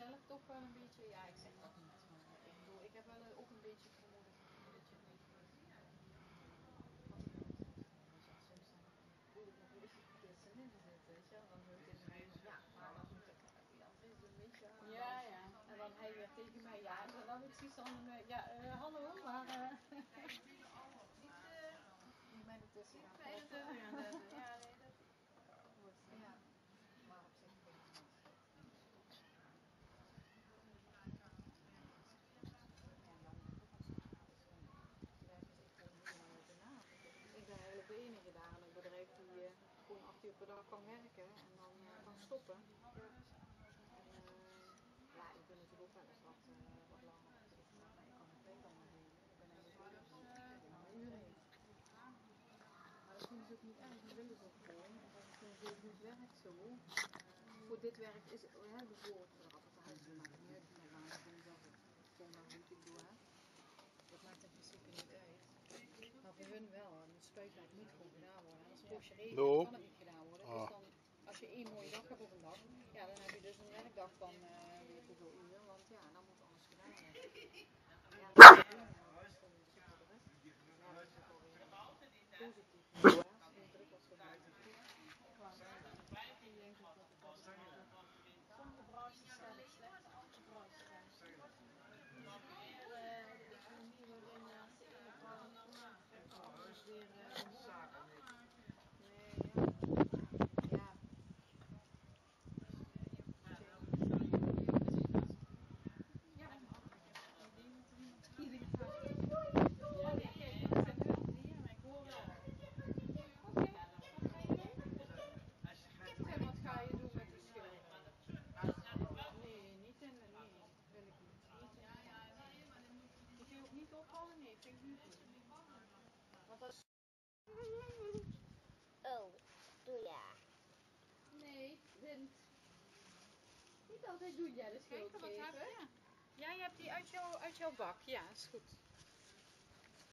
zelf toch wel een beetje, ja, ik zeg dat niet, maar ik bedoel, ik heb wel ook een beetje vermoeden dat je het niet weet. Want soms dan voel ik me voor de tussenin zitten, weet je wel. Dan hoor ik tegen mij, ja, maar dan moet ik die andere doen, weet je wel. Ja, ja. En dan hij weer tegen mij, ja, en dan heeft zoiets van, ja, hallo, maar niet mij ertussen gaan praten. Ja, nee, dat wordt, ja, maar op zich vind ik het niet. Ik ben eigenlijk de enige daar in het bedrijf die gewoon 8 uur per dag kan werken en dan kan stoppen. Ja. En ja, ik doe natuurlijk ook wel eens wat langer. Maar ik kan het werk allemaal doen. Ik ben eigenlijk een uur heen. Maar dat vinden ze ook niet erg, dat willen ze ook gewoon. Omdat het gewoon zo goed werkt zo. Voor dit werk is het, bijvoorbeeld voor de rapportage, dat maakt niet uit. Met name gewoon dat goed ik doe. Hè. Dat maakt in principe niet uit. Maar voor hun wel, een spuitwerk moet gewoon gedaan worden. En als het poosje regent, kan het niet gedaan worden. Dus dan, als je één mooie dag hebt op een dag, ja, dan heb je dus een werkdag van weet ik hoeveel uur, want ja, dan moet alles gedaan worden. Ja, dat is gewoon super druk. Ja, dat is ook alweer positief. Als het druk was geweest. Ik denk dat het best sommige branches zijn het slecht, andere branches zijn het slecht. Meer de economie waarin de ene branche is weer zaken. Nee, ja. Ja. Ja, dat mag. Ik denk dat er iemand kieding gaat. Ja, nee, kijk, ik ben wel hier, maar ik hoor wel. Oké, wat ga je doen? En wat ga je doen met die schilderen? Nee, niet in de, nee, wil ik niet. Niet in de tuin. Moet je ook niet opvallen? Nee, vind ik niet doen. Want als... Oh, doe ja. Nee, wind. Niet altijd doen jij de schuld geven. Ja, je hebt die uit jouw bak. Ja, is goed.